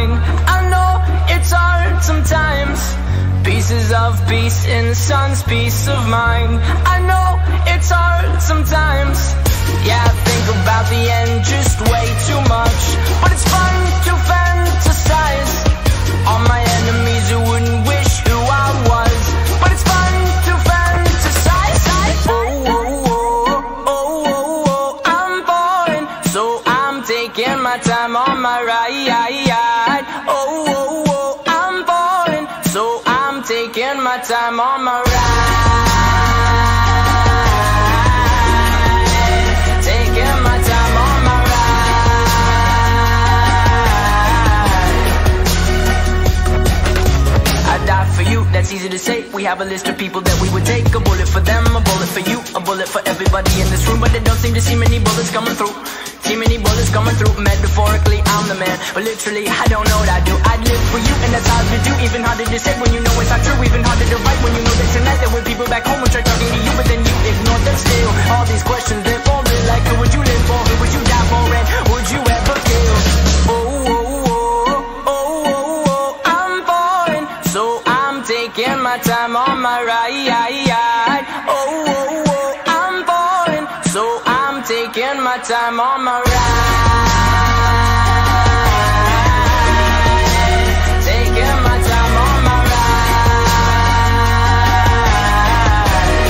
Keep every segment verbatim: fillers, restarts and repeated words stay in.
mine. I know it's hard sometimes, pieces of peace in the sun's peace of mind. I know it's hard sometimes, yeah, I think about the end just way too much. But it's fun to fantasize on my enemies who wouldn't wish who I was. But it's fun to fantasize. Oh, oh, oh, oh, oh, oh, I'm boring, so I'm taking my time on my ride. Oh, oh, oh, I'm boring, so I'm taking my time on my ride. Taking my time on my ride. I die for you, that's easy to say. We have a list of people that we would take. A bullet for them, a bullet for you, a bullet for everybody in this room. But they don't seem to see many bullets coming through. See many bullets coming through. Metaphorically, I'm the man, but literally, I don't know what I do. I'd live for you, and that's hard to do. Even harder to say when you know it's not true. Even harder to write when you know that tonight there were people back home who tried talking to you, but then you ignored them still. All these questions, they're forming like, who would you live for? Who would you die for? And would you ever kill? Oh, oh, oh, oh, oh, oh, I'm boring, so I'm taking my time on my ride. Oh, oh, oh, I'm boring, so I'm taking my time on my ride. Taking my time on my ride.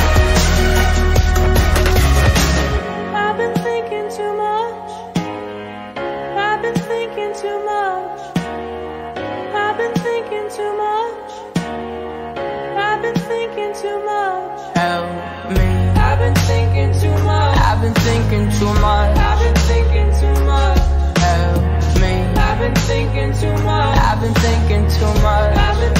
I've been thinking too much. I've been thinking too much. I've been thinking too much. I've been thinking too much. Help me. I've been thinking too much. I've been thinking too much. I've been thinking too much. Help me. I've been thinking too much. I've been thinking too much. I've been